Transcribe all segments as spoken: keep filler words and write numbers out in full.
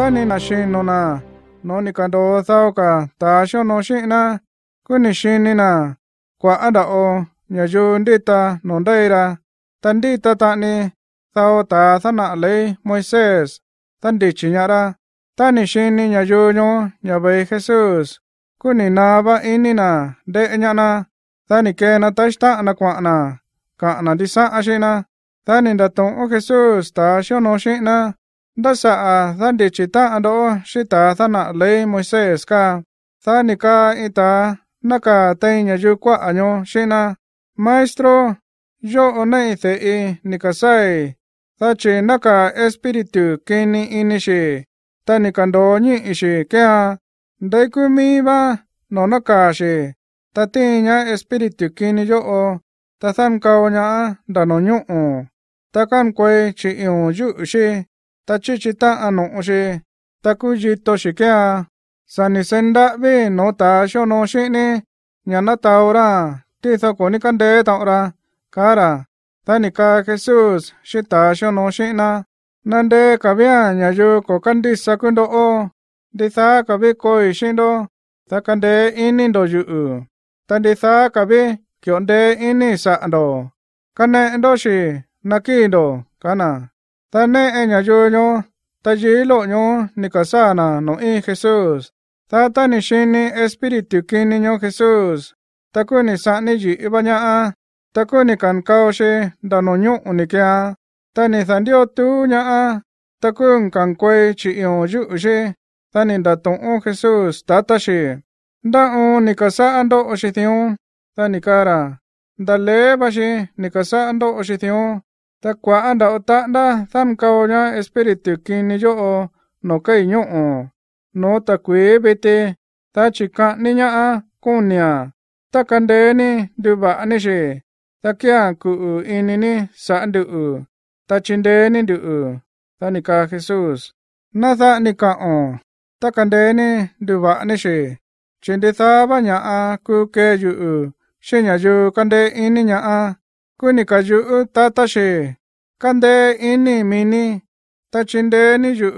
ta ni na shin no na no ni ka do thao ka ta sho no shin na ku ni shin ni na kwa ada o nya ju ndi ta no dai ra tan di ta ta ni thao ta tha na le Moises tan di chi nya ra ta ni shin ni nya ju nyo nya bai Jesús ku ni na ba ini na de nya na ta ni ke na ta sta na kwa na ka na di sa a shi na ta ni da tong o Jesús ta sho no shi na da sa a ta di chi ta do shi ta tha na le Moises ka ta ni ka ita na ka te nya ju kwa anyo shi na maestro yo o nei the i ni ka sai ta chi na ka espíritu kini ini shi ta ni kan do ni shi kya dai ku mi ba no na ka shi ta ti nya espíritu kini yo o ta tham ka nya da no nyu o ta kan kwe chi yu ju shi ta chi chi ta ano shi ta ku ji to shi kya sani senda be no ta sho no shi ni nya na ta ora ti tha ko ni kan de ta ora kara ta ni ka Jesús shi ta sho no shi na nan de ka bia nya ju ko kan di sa kun do o di tha ka be ko i shi do ta kan de ini do ju u ta di tha ka be kyon de ini sa do kan ne do shi na ki do kana ta ne e nya ju nyo ta ji lo nyo ni ka sa na no i Jesús ta ta ni shi ni espíritu ki ni nyo Jesús ta ku ni sa ni ji ba nya a ta ku ni kan kao shi da no nyu ni kya ta ni san dio tu nya a ta ku kan kwe chi yo ju shi ta ni da tong o Jesús ta ta shi da o ni ka sa ando shi tiu ta ni kara da le ba shi ni ka sa ando shi tiu ta kwa anda o ta da tham kao nya espíritu ki ni yo o no kai nyu o no ta kwe bete ta chi ka ni nya a ku nya ta kan de ni du ba ni shi ta kya ku ini ni sa ndu ta chin de ni du ta ni ka Jesús na tha ni ka o ta kan de ni du ba ni shi chin de tha ba nya a ku ke ju shi nya ju kan de ini nya a ku ni ka ju ta ta shi kan de ini mini ta chin de ni ju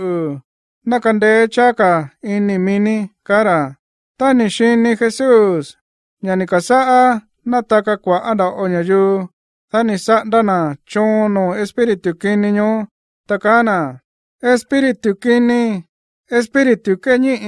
na kan de cha ka ini mini kara ta ni shi ni Jesús nya ni ka sa a na ta ka kwa ada o nya ju ta ni sa da na cho no espíritu kini nyo ta kana espíritu kini espíritu ke ni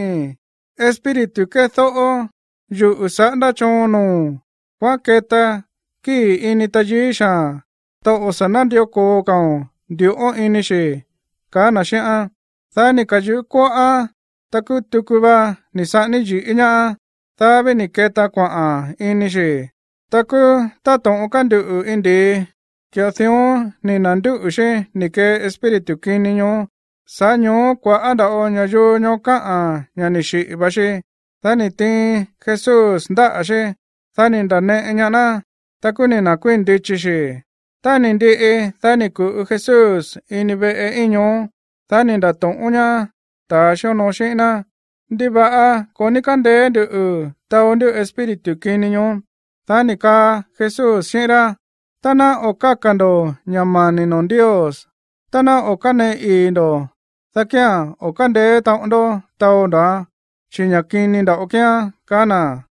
espíritu ke tho o ju sa da cho no kwa ke ta ki ini ta ji sha to o sa na dio ko ka dio o ini shi kana shi a ta ni ka ju ko a ta ku tu ku ba ni sa ni ji nya ta be ni ke ta kwa a ini shi ta ku ta tong kan du indi kya thio ni nan du she ni ke espíritu ki ni nyo sa nyo kwa ada o nya ju nyo ka a nya ni shi ba shi ta ni ti Jesús da she ta ni da ne nya na ta ku ni na kuin di chi shi ta ni di e ta ni ku Jesús ini be e inyo ta ni da tong unya ta sho no shi na di ba a ko ni kan de du ta o du espíritu ki ni nyo ta ni ka Jesús shi ra ta na o ka kando nyama ni non Dios ta na o ka ne i do ta kya o kan de ta do ta o da chi nya ki ni da o kya kana